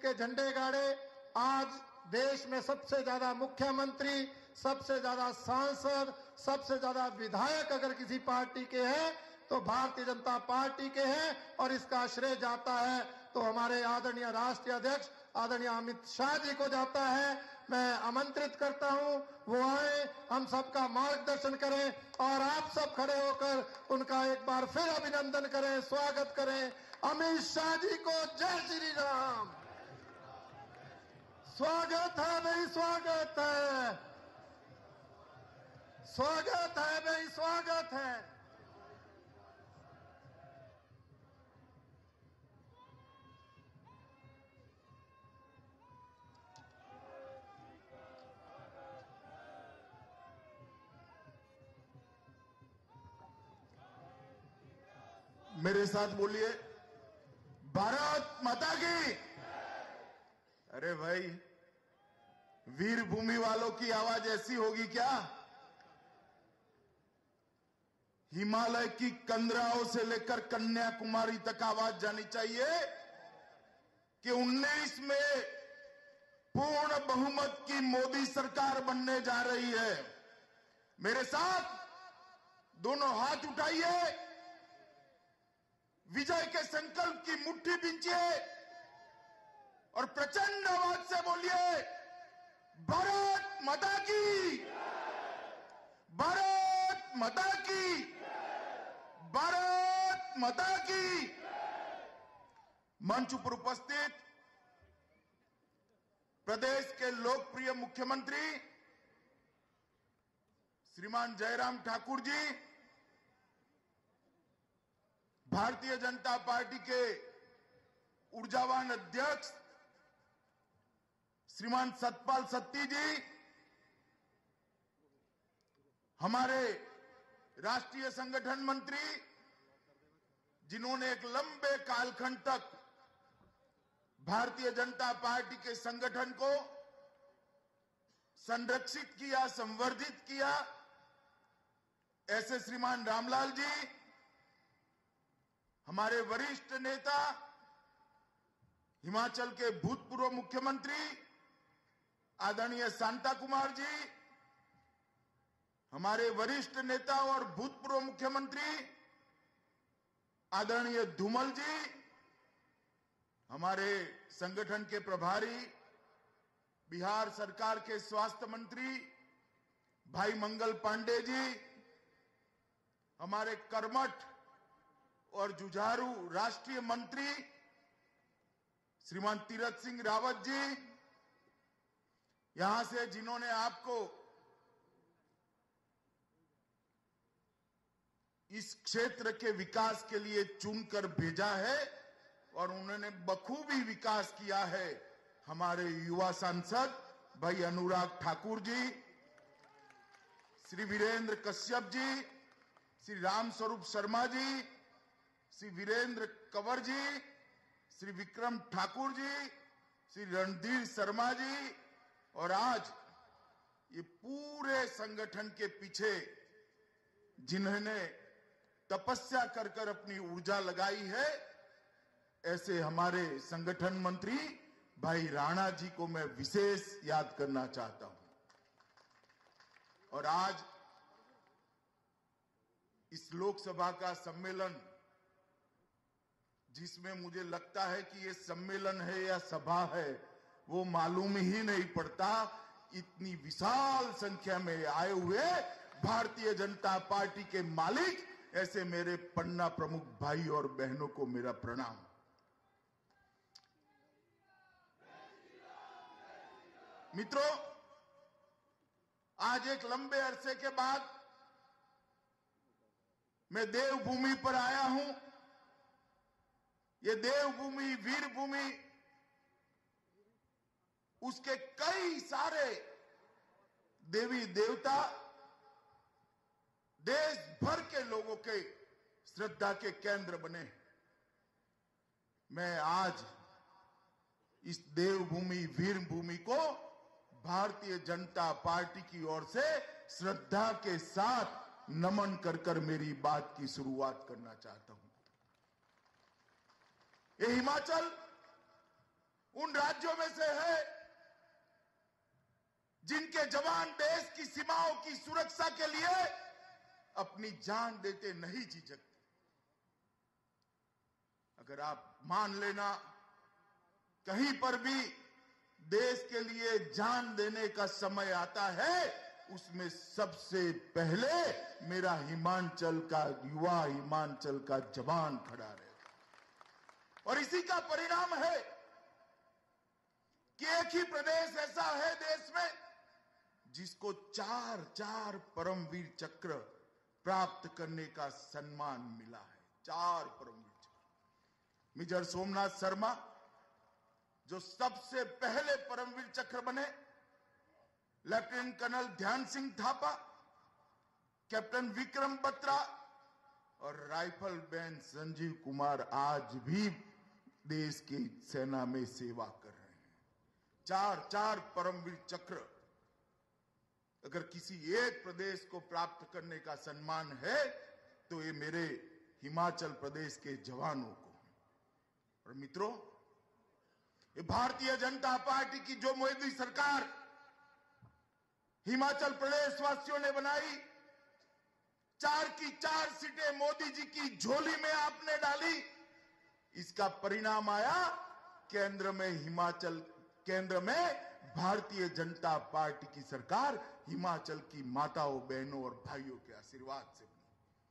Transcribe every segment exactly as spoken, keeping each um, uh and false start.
के झंडे गाड़े। आज देश में सबसे ज्यादा मुख्यमंत्री, सबसे ज्यादा सांसद, सबसे ज्यादा विधायक अगर किसी पार्टी के हैं तो भारतीय जनता पार्टी के हैं, और इसका श्रेय जाता है तो हमारे आदरणीय राष्ट्रीय अध्यक्ष आदरणीय अमित शाह जी को जाता है। मैं आमंत्रित करता हूं, वो आए, हम सबका मार्गदर्शन करें और आप सब खड़े होकर उनका एक बार फिर अभिनंदन करें, स्वागत करें। अमित शाह जी को जय श्री राम। स्वागत है भाई, स्वागत है, स्वागत है भाई, स्वागत है। मेरे साथ बोलिए, भारत माता की। अरे भाई, वीर भूमि वालों की आवाज ऐसी होगी क्या? हिमालय की कंदराओं से लेकर कन्याकुमारी तक आवाज जानी चाहिए कि उन्नीस में पूर्ण बहुमत की मोदी सरकार बनने जा रही है। मेरे साथ दोनों हाथ उठाइए, विजय के संकल्प की मुट्ठी बींचिए और प्रचंड आवाज से बोलिए, भारत माता की, भारत माता की, भारत माता की। मंच पर उपस्थित प्रदेश के लोकप्रिय मुख्यमंत्री श्रीमान जयराम ठाकुर जी, भारतीय जनता पार्टी के ऊर्जावान अध्यक्ष श्रीमान सतपाल सत्ती जी, हमारे राष्ट्रीय संगठन मंत्री जिन्होंने एक लंबे कालखंड तक भारतीय जनता पार्टी के संगठन को संरक्षित किया, संवर्धित किया, ऐसे श्रीमान रामलाल जी, हमारे वरिष्ठ नेता हिमाचल के भूतपूर्व मुख्यमंत्री आदरणीय शांता कुमार जी, हमारे वरिष्ठ नेता और भूतपूर्व मुख्यमंत्री आदरणीय धूमल जी, हमारे संगठन के प्रभारी बिहार सरकार के स्वास्थ्य मंत्री भाई मंगल पांडे जी, हमारे कर्मठ और जुझारू राष्ट्रीय मंत्री श्रीमान तीरथ सिंह रावत जी, यहां से जिन्होंने आपको इस क्षेत्र के विकास के लिए चुनकर भेजा है और उन्होंने बखूबी विकास किया है, हमारे युवा सांसद भाई अनुराग ठाकुर जी, श्री वीरेंद्र कश्यप जी, श्री रामस्वरूप शर्मा जी, श्री वीरेंद्र कंवर जी, श्री विक्रम ठाकुर जी, श्री रणधीर शर्मा जी, और आज ये पूरे संगठन के पीछे जिन्होंने तपस्या कर कर अपनी ऊर्जा लगाई है, ऐसे हमारे संगठन मंत्री भाई राणा जी को मैं विशेष याद करना चाहता हूं। और आज इस लोकसभा का सम्मेलन, जिसमें मुझे लगता है कि ये सम्मेलन है या सभा है वो मालूम ही नहीं पड़ता, इतनी विशाल संख्या में आए हुए भारतीय जनता पार्टी के मालिक ऐसे मेरे पन्ना प्रमुख भाई और बहनों को मेरा प्रणाम। मित्रों, आज एक लंबे अरसे के बाद मैं देवभूमि पर आया हूं। ये देवभूमि, वीरभूमि, उसके कई सारे देवी देवता देश भर के लोगों के श्रद्धा के केंद्र बने। मैं आज इस देवभूमि, वीरभूमि को भारतीय जनता पार्टी की ओर से श्रद्धा के साथ नमन कर कर मेरी बात की शुरुआत करना चाहता हूं। ये हिमाचल उन राज्यों में से है जिनके जवान देश की सीमाओं की सुरक्षा के लिए अपनी जान देते नहीं झिझकते। अगर आप मान लेना कहीं पर भी देश के लिए जान देने का समय आता है, उसमें सबसे पहले मेरा हिमाचल का युवा, हिमाचल का जवान खड़ा रहेगा। और इसी का परिणाम है कि एक ही प्रदेश ऐसा है देश में जिसको चार चार परमवीर चक्र प्राप्त करने का सम्मान मिला है। चार परमवीर चक्र। मेजर सोमनाथ शर्मा जो सबसे पहले परमवीर चक्र बने, lieutenant colonel Dhyan Singh Thapa, captain Vikram Batra और राइफल बैन संजीव कुमार आज भी देश की सेना में सेवा कर रहे हैं। चार चार परमवीर चक्र अगर किसी एक प्रदेश को प्राप्त करने का सम्मान है तो ये मेरे हिमाचल प्रदेश के जवानों को। और मित्रों, ये भारतीय जनता पार्टी की जो मोदी सरकार हिमाचल प्रदेश वासियों ने बनाई, चार की चार सीटें मोदी जी की झोली में आपने डाली, इसका परिणाम आया केंद्र में हिमाचल केंद्र में भारतीय जनता पार्टी की सरकार हिमाचल की माताओं, बहनों और भाइयों के आशीर्वाद से बनी।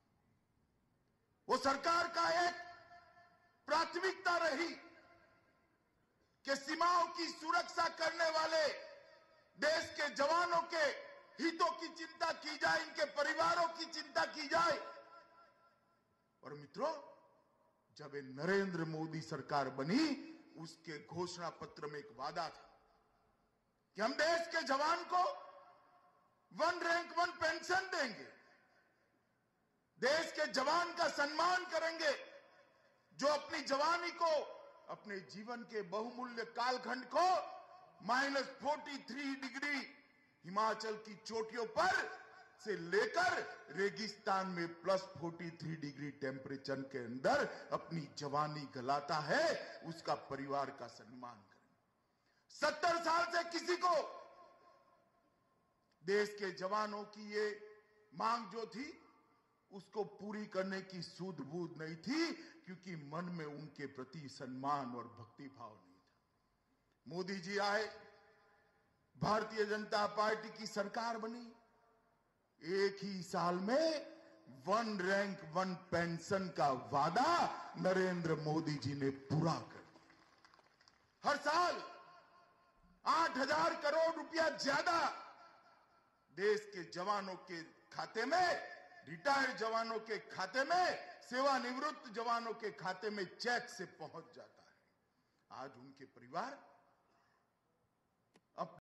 वो सरकार का एक प्राथमिकता रही कि सीमाओं की सुरक्षा करने वाले देश के जवानों के हितों की चिंता की जाए, इनके परिवारों की चिंता की जाए। और मित्रों, जब ये नरेंद्र मोदी सरकार बनी, उसके घोषणा पत्र में एक वादा था कि हम देश के जवान को वन रैंक वन पेंशन देंगे, देश के जवान का सम्मान करेंगे, जो अपनी जवानी को, अपने जीवन के बहुमूल्य कालखंड को minus forty three degree Himachal की चोटियों पर से लेकर रेगिस्तान में plus forty three degree temperature के अंदर अपनी जवानी गलाता है, उसका परिवार का सम्मान करें। सत्तर साल से किसी को देश के जवानों की ये मांग जो थी उसको पूरी करने की सूझ बूझ नहीं थी, क्योंकि मन में उनके प्रति सम्मान और भक्ति भाव नहीं था। मोदी जी आए, भारतीय जनता पार्टी की सरकार बनी, एक ही साल में वन रैंक वन पेंशन का वादा नरेंद्र मोदी जी ने पूरा कर दिया। हर साल आठ हजार करोड़ रुपया ज्यादा देश के जवानों के खाते में, रिटायर्ड जवानों के खाते में, सेवानिवृत्त जवानों के खाते में चेक से पहुंच जाता है। आज उनके परिवार